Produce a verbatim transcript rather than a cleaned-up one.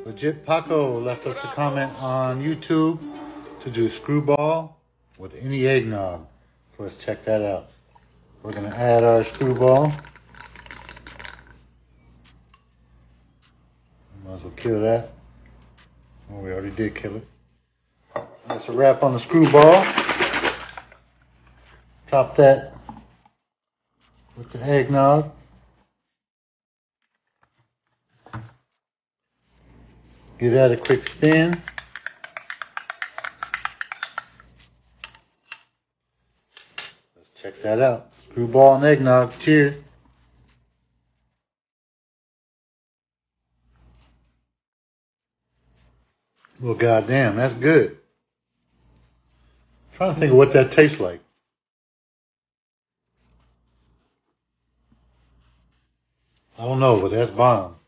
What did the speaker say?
Legit Paco left us a comment on YouTube to do screwball with any eggnog. So let's check that out. We're going to add our screwball. Might as well kill that. Oh, we already did kill it. That's a wrap on the screwball. Top that with the eggnog. Give that a quick spin. Let's check that out. Screwball and eggnog. Cheers. Well, goddamn, that's good. I'm trying to think of what that tastes like. I don't know, but that's bomb.